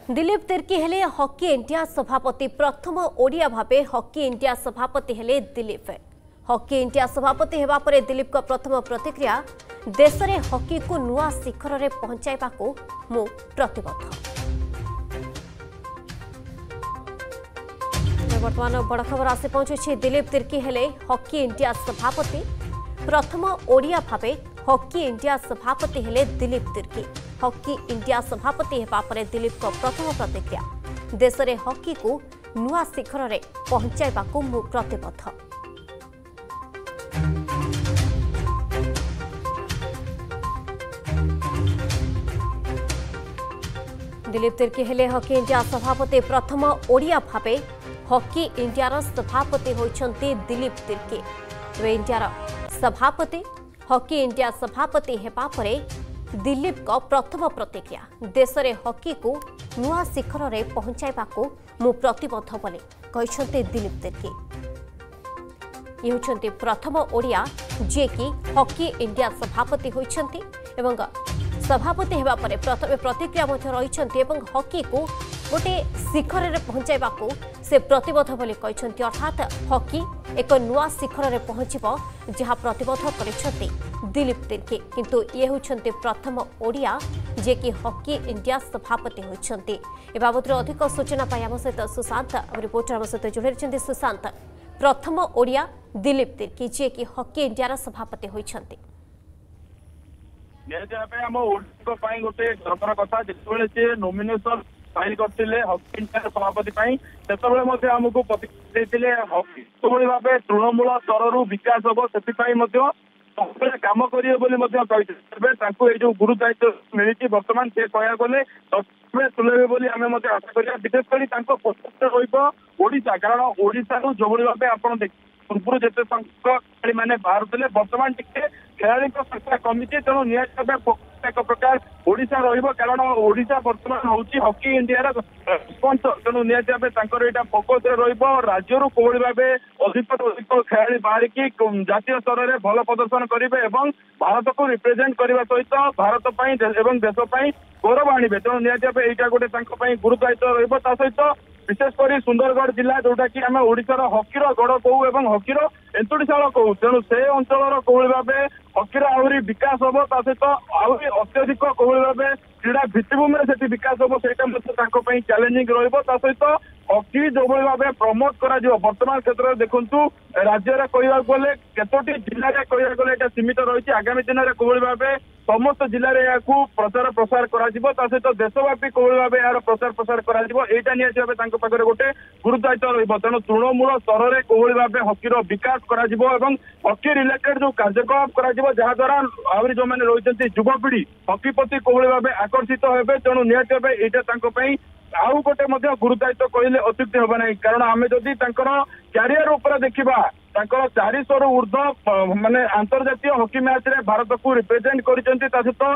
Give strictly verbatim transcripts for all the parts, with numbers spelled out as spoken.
दिलीप तिर्की हेले hockey India सभापति प्रथम ओडिया भावे हॉकी इंडिया सभापति हेले दिलीप। हॉकी इंडिया सभापति हेबा परे दिलीप को प्रथम प्रतिक्रिया देश में हॉकी को नुआ शिखर में पहुंचाइबा को मु प्रतिबद्ध। वर्तमान बड़ खबर आसी पहुंचुछि। दिलीप तिर्की हेले हॉकी इंडिया सभापति प्रथम ओडिया भावे हॉकी इंडिया सभापति हेले दिलीप तिर्की। हॉकी इंडिया सभापति हेबा परे दिलीप को प्रथम प्रतिक्रिया देश में हॉकी को नुआ शिखर में पहुंचाइबा को मु प्रतिबद्ध। दिलीप तिर्की हेले हॉकी इंडिया सभापति प्रथम ओडिया भावे हॉकी इंडिया सभापति होइछन्ति दिलीप तिर्की। वे इंडिया सभापति हॉकी इंडिया सभापति हेबा परे दिलीप को प्रथम प्रतिक्रिया देश में हॉकी को नुआ शिखर में पहुंचाइबा को मु प्रतिबद्ध बोली कहिछन्ति दिलीप तिर्की। ये होइछन्ति प्रथम ओडिया जे कि हॉकी इंडिया सभापति होइछन्ति एवं सभापति हेबा परे प्रथम प्रतिक्रिया मध्य रहिछन्ति एवं हॉकी को गोटे शिखर में पहुंचाइबा को से प्रतिबद्ध बोली कहिछन्ति। अर्थात हॉकी एक नुआ शिखर में पहुंचबो जहां प्रतिबद्ध करिछन्ति दिलीप तिर्की। किंतु ये होइछन्ति प्रथम ओडिया जे कि हॉकी इंडिया सभापति होइछन्ति। ए बाबत अधिक सूचना पाई आम सहित सुशांत रिपोर्टर आम सहित जोड़ी रहिछन्ति। सुशांत, प्रथम ओडिया दिलीप तिर्की जे कि हॉकी इंडिया सभापति होइछन्ति। गोटे गर्वर कथा जिते नॉमिनेशन फाइल करते हॉकी इंडिया सभापति से आमको प्रतिक्रिया हॉकी किभली भाव तृणमूल स्तर विकास हम से कम करेंगे जो गुरु दायित्व मिली बर्तमान से कह गले तुलेबे बोली आम आशा करा। विशेषकर ओडिशा कारण ओडिशा जो भाव आप पूर्व जिते खेली मैंने बाहर थे बर्तमान टे खेलाड़ी संख्या कमी तेणु निहत एक प्रकार ओडिशा रहिबो कारण ओडिशा बर्तमान होची हॉकी इंडिया स्पॉन्सर तेणु निहत भाव यहाँ फोकस रहिबो राज्य कोहली भाव अधिक अधिक खेलाड़ी बाहर की जातीय स्तर में भल प्रदर्शन करेंगे और भारत को रिप्रेजेंट करने सहित भारत देश गौरव आणवे तेणु निहत यहाँ गोटे गुरु दायित्व रहिबो ता सहित विशेषकर सुंदरगढ़ जिला जोटा कि आम ओडिशार हॉकीर गढ़ कहू और हॉकीर एंतुड़ीशाल कहू तेणु से अंचल कोहली भाव हॉकीर आहरी विकास हम ता सहित आहरी अत्यधिक कोहली भाव क्रीड़ा भित्तिभूमि से विकास हम से चैलेंजिंग रहित हॉकी जो भाव प्रमोट कर वर्तमान क्षेत्र में देखु राज्य में कहवाक गले केतोटी जिले में कहवाक गले सीमित रही आगामी दिन में कोहली भाव समस्त जिले में यहाँ प्रचार प्रसार कर सहित देशव्यापी कोहली भाव यार प्रचार प्रसार करटा निहत भाव गोटे गुरु दायित्व रही तृणमूल स्तर में कोहली भाव हॉकीर विकास कर हॉकी रिलेटेड जो कार्यकलाप कराद्वारा आहरी जो मैंने रही युवपीढ़ी हॉकी प्रति कोहली भाव आकर्षित हे तेणु निहत यहाँ आउ गोटे गुरु दायित्व कहले अत्युक्ति हम ना कारण आम जदि क्यारियर उपर देखा चार सौ ऊर्ध्व माने अंतर्जातीय हॉकी मैच रे भारत को रिप्रेजेंट करते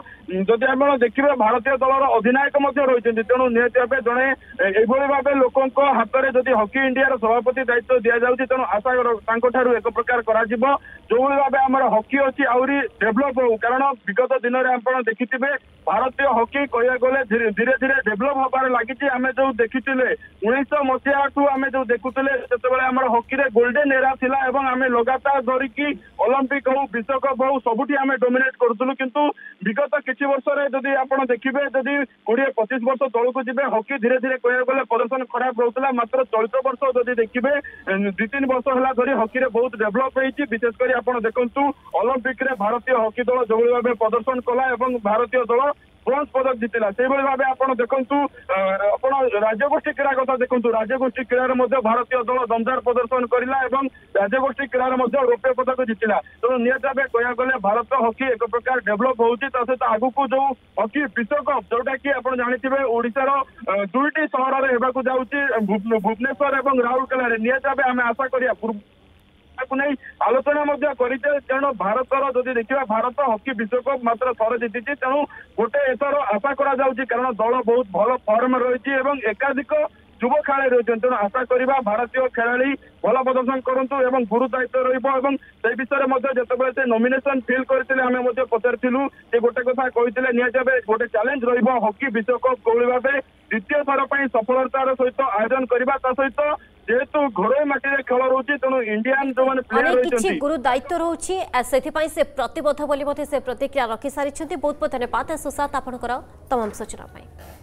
जदि आम देखिए भारतीय दलर अधिनायक रही तेणु निहत भाव जड़े यही भाव लोकों हाथ में जदि हॉकी इंडिया सभापति दायित्व दि जाऊँगी तेणु आशा एक प्रकार कर जो भाव आम हॉकी अच्छी आहरी डेभलप हो कारण विगत दिन में आप देखिथे भारतीय हॉकी कह गले धीरे धीरे डेभलप हबार लगी आम जो देखी उन्नीस मसीहा ठू आम जो देखुले से आम हॉकी रे गोल्डन एरा थिला एवं आम लगातार धरिकी ओलंपिक हो विश्वकप हो सबुठी आम डोमिनेट करूँ किंतु विगत किसी वर्ष जदि आप देखिए जदि कोड़े पचीस वर्ष तौक जी हॉकी धीरे धीरे कह गले प्रदर्शन खराब रोला मात्र चलित वर्ष जदि देखिए दुई तीन वर्ष है धरी हॉकी बहुत डेभलप होती विशेषकर आप देखु ओलंपिक रे भारतीय हॉकी दल जो भाव प्रदर्शन कला और भारतीय दल ब्रोंज पदक जीतला से भाव आप देखु राज्यगोष्ठी क्रीड़ा कथा देखु राज्यगोष्ठी क्रीड़ा भारतीय दल दमदार प्रदर्शन करला और राज्यगोष्ठी क्रीड़ा रौप्य पदक जीतला तेणु निहत भाव कह गले भारत हॉकी एक प्रकार डेभलप होती सहित आगू जो हॉकी विश्वकप जोटा कि आप जानते ओडिशार दुईटी सहर में होगा जाऊँगी भुवनेश्वर और राउरकेला निहत भाव आम आशा करिया नहीं आलोचना तेणु भारत जदि देखा भारत हॉकी विश्वकप मात्र थर जीति तेणु गोटे एथर आशा करा कारण दल बहुत भल फर्म रही एकाधिक ଯୁବ ଖେଳାଳି ରହିଛନ୍ତି। ତେଣୁ ଆଶା କରିବା ଭାରତୀୟ ଖେଳାଳି ଭଲ ପ୍ରଦର୍ଶନ କରନ୍ତୁ ଏବଂ ଗୁରୁ ଦାୟିତ୍ୱ ରହିବ ଏବଂ ସେ ବିଷୟରେ ମଧ୍ୟ ଯେତେବେଳେ ସେ ନୋମିନେସନ ଫିଲ୍ କରିଥିଲେ ଆମେ ମଧ୍ୟ ପଚାରିଥିଲୁ ସେ ଗୋଟେ କଥା କହିଥିଲେ ନିହାତି ଭାବେ ଗୋଟେ ଚ୍ୟାଲେଞ୍ଜ ରହିବ ହକି ବିଶ୍ୱକପ କୋଭଳି ଭାବେ ଦ୍ୱିତୀୟ ଥର ପାଇଁ ସଫଳତାର ସହିତ ଆୟୋଜନ କରିବା ତା ସହିତ ଯେହେତୁ ଘରୋଇ ମାଟିରେ ଖେଳ ରହୁଛି ତେଣୁ ଇଣ୍ଡିଆନ ଯୋଉମାନେ ପ୍ଲେୟାର ରହିଛନ୍ତି ଗୁରୁ ଦାୟିତ୍ୱ ରହୁଛି ସେଥିପାଇଁ ସେ ପ୍ରତିବଦ୍ଧ ବୋଲି ମଧ୍ୟ ସେ ପ୍ରତିକ୍ରିୟା ରଖି ସାରିଛନ୍ତି। ବହୁତ ବହୁତ ଧନ୍ୟବାଦ ସୁଶାନ୍ତ ଆପଣଙ୍କର ତମାମ ସୂଚନା ପାଇଁ।